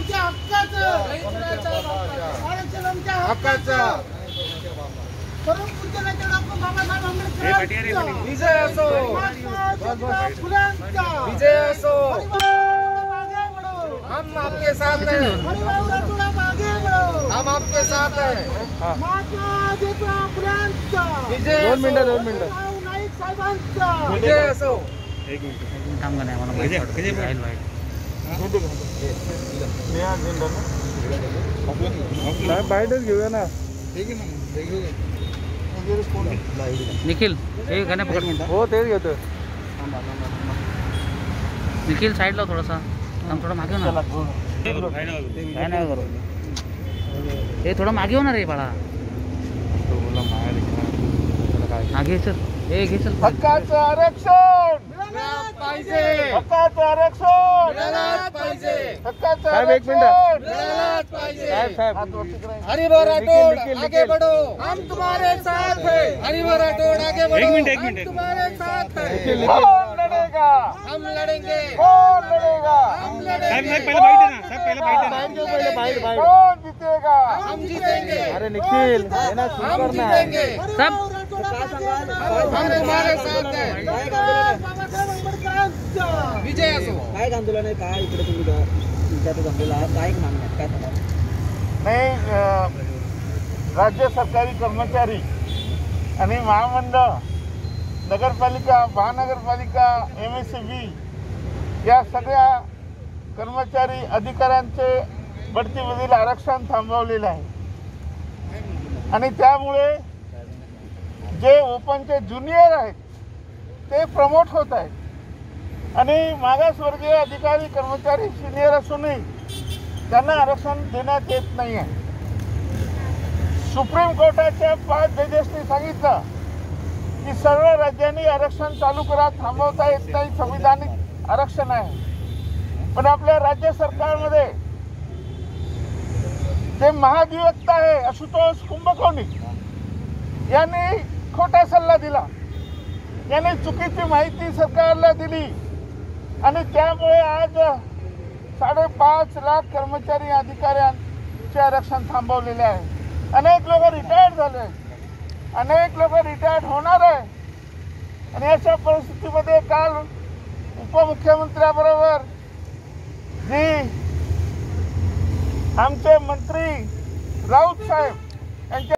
आमच्या हक्काचं आरक्षण आमच्या हक्काचं परम पूज्य डॉक्टर बाबासाहेब आंबेडकर विजय असो फुलांचा विजय असो हम आपके साथ हैं हम आपके साथ हैं महात्मा ज्योतिराव फुलांचा विजय 2 मिनिटं नाईक साहेबांचा विजय असो एक मिनिट थांब नाही मला बाईटच घेऊया ना निखिल हे गाणे पकड हो तेच घेतो निखिल साईडला थोडासा थोडा मागे होणार काय नाही करू हे थोडं मागे होणार रे बाळा मागे चल हे घे चल हक्काचं आरक्षण पाहिजे हक्काचं आरक्षण पाहिजे हक्काचं आरक्षण पाहिजे हरिभर राठोड आगे बढ़ो हम तुम्हारे साथ हैं हरिभर राठोड आगे बढ़ो एक मिनट तुम्हारे साथ हैं कौन लड़ेगा हम लड़ेंगे कौन लड़ेगा हम लड़ेंगे पहले बाईट कौन जीतेगा हम जीतेंगे अरे निखिल हम जीतेंगे सब हम तुम्हारे साथ हैं विजय असो काय आंदोलन आहे काय इकडे तुम्ही तुमच्यात जमलेला काय मागण्या काय सांगा नाही राज्य सरकारी कर्मचारी आणि महामंडळ नगरपालिका महानगरपालिका MSCB या सगळ्या कर्मचारी अधिकाऱ्यांचे बढतीमधील आरक्षण थांबवलेलं आहे आणि त्यामुळे जे ओपनचे ज्युनियर आहेत ते प्रमोट होत आहेत आणि मागासवर्गीय अधिकारी कर्मचारी सिनियर असूनही त्यांना आरक्षण देण्यात येत नाही आहे. सुप्रीम कोर्टाच्या 5 जजेसनी सांगितलं की सर्व राज्यांनी आरक्षण चालू करा, थांबवता येत नाही, संविधानिक आरक्षण आहे. पण आपल्या राज्य सरकारमध्ये जे महाधिवक्ता आहे आशुतोष कुंभकोणी यांनी खोटा सल्ला दिला, याने चुकीची माहिती सरकारला दिली आणि त्यामुळे आज 5.5 लाख कर्मचारी अधिकाऱ्यांचे आरक्षण थांबवलेले आहे. अनेक लोक रिटायर्ड झाले, अनेक लोक रिटायर्ड होणार आहे आणि अशा परिस्थितीमध्ये काल उपमुख्यमंत्र्याबरोबर जी आमचे मंत्री राऊत साहेब यांच्या